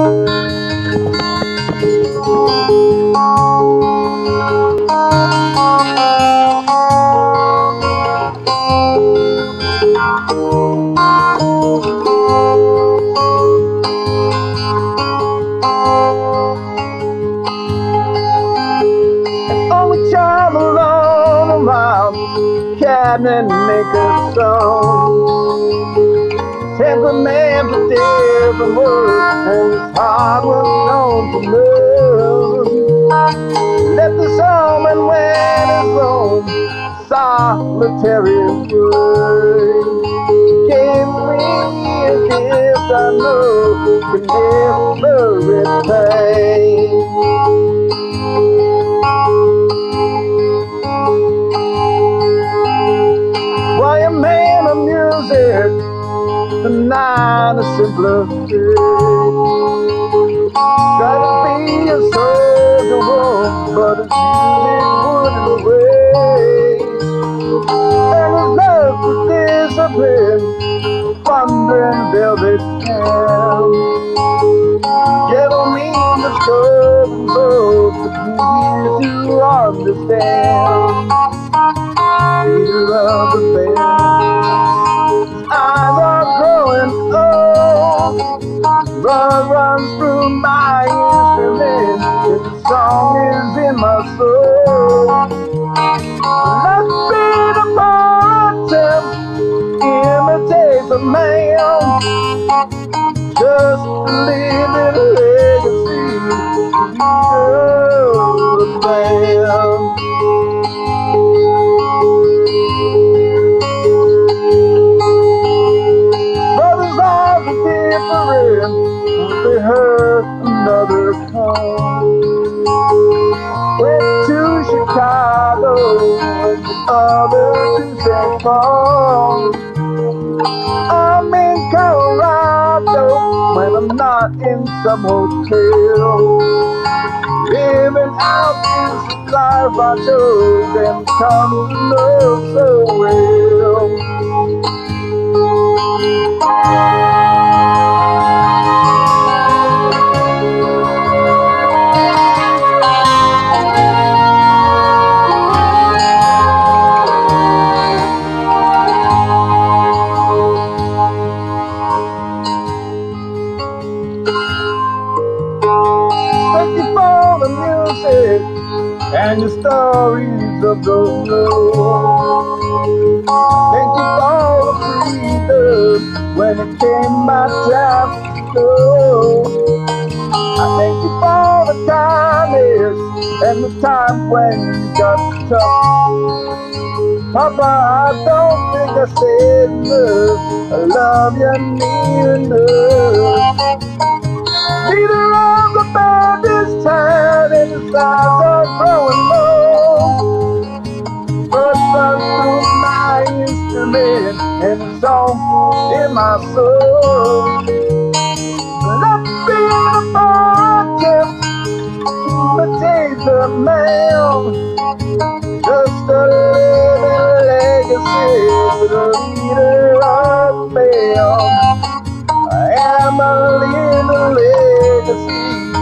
Only child alone around cabinet make a song. Sent a man for different words, and his heart was known to love. Left us home and went his own solitary way. Gave me a gift I know can never repay. Why a man of music, the night a simpler day. Tried to be a soldier, but his music wouldn't wait. And his love for discipline, thundering velvet hand. Gentle means of scolding both, but easy to understand. Leader of the band, his eyes are growing old. Blood runs through my instrument, and the song is in my soul. Let's be the attempt, imitate the man, just leave it a legacy to the band. Brothers are different, they heard another come. Went to Chicago, and the other to San Paul. I'm in Colorado when I'm not in some hotel. Living out is the life I chose and come to know so well. Thank you for the music and your stories of those roads. Thank you for the freedom when it came my time to go. I thank you for the kindness and the time when you got tough. Papa, I don't think I said enough. I love you near enough. Leader of the band is tired and his eyes are growing low. Blood runs through my instrument and the song in my soul. Let's be the attempt to imitate the man, just a living legacy to the leader of the band. I am a living legacy